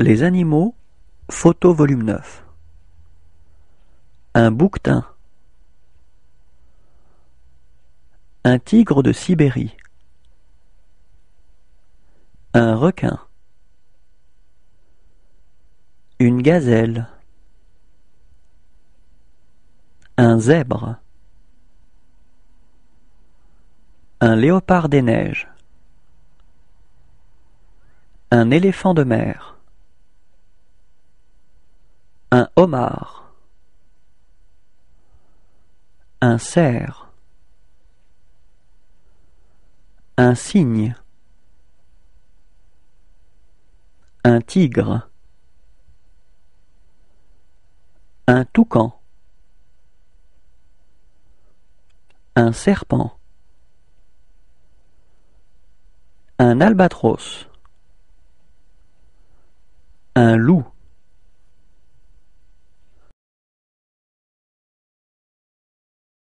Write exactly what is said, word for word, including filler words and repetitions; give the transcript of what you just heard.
Les animaux, photo volume neuf. Un bouquetin. Un tigre de Sibérie. Un requin. Une gazelle. Un zèbre. Un léopard des neiges. Un éléphant de mer. Un homard. Un cerf. Un cygne. Un tigre. Un toucan. Un serpent. Un albatros. Un loup.